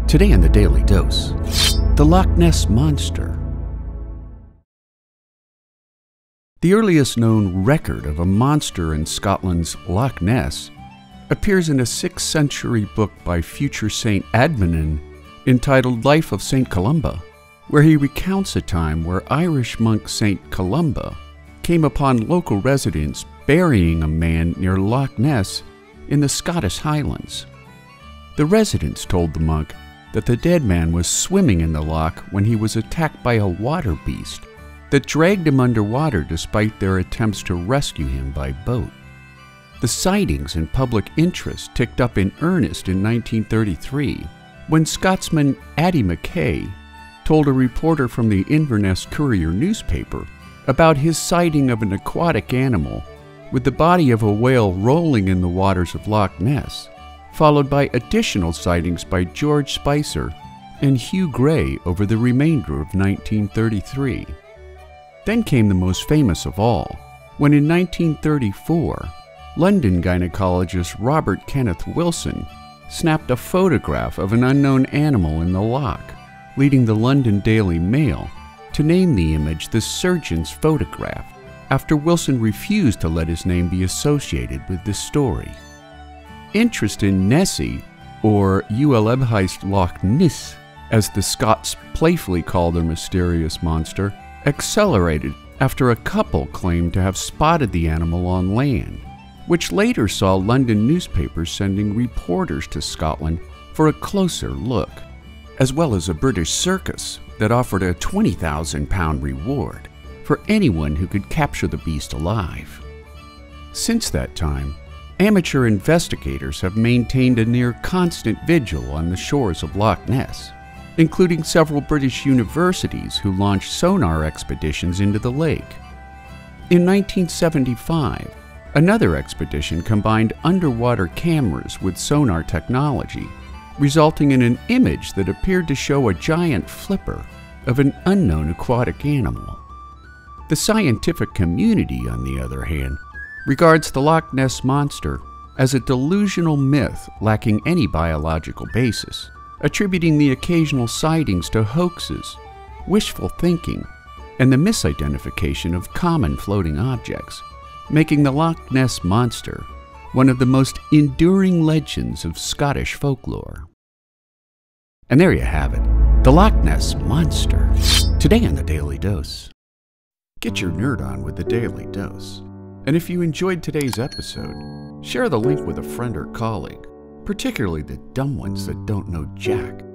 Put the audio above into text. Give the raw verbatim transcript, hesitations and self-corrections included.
Today in the Daily Dose, the Loch Ness Monster. The earliest known record of a monster in Scotland's Loch Ness appears in a sixth century book by future Saint Adomnan entitled Life of Saint Columba, where he recounts a time where Irish monk Saint Columba came upon local residents burying a man near Loch Ness in the Scottish Highlands. The residents told the monk that the dead man was swimming in the loch when he was attacked by a water beast that dragged him underwater despite their attempts to rescue him by boat. The sightings and public interest ticked up in earnest in nineteen thirty-three when Scotsman Addie McKay told a reporter from the Inverness Courier newspaper about his sighting of an aquatic animal with the body of a whale rolling in the waters of Loch Ness, followed by additional sightings by George Spicer and Hugh Gray over the remainder of nineteen thirty-three. Then came the most famous of all, when in nineteen thirty-four, London gynecologist Robert Kenneth Wilson snapped a photograph of an unknown animal in the loch, leading the London Daily Mail to name the image the surgeon's photograph, after Wilson refused to let his name be associated with the story. Interest in Nessie, or Uelebheist Loch Ness, as the Scots playfully call their mysterious monster, accelerated after a couple claimed to have spotted the animal on land, which later saw London newspapers sending reporters to Scotland for a closer look, as well as a British circus that offered a twenty thousand pound reward for anyone who could capture the beast alive. Since that time, amateur investigators have maintained a near constant vigil on the shores of Loch Ness, including several British universities who launched sonar expeditions into the lake. In nineteen seventy-five, another expedition combined underwater cameras with sonar technology, resulting in an image that appeared to show a giant flipper of an unknown aquatic animal. The scientific community, on the other hand, regards the Loch Ness Monster as a delusional myth lacking any biological basis, attributing the occasional sightings to hoaxes, wishful thinking, and the misidentification of common floating objects, making the Loch Ness Monster one of the most enduring legends of Scottish folklore. And there you have it, the Loch Ness Monster, today on the Daily Dose. Get your nerd on with the Daily Dose. And if you enjoyed today's episode, share the link with a friend or colleague, particularly the dumb ones that don't know jack.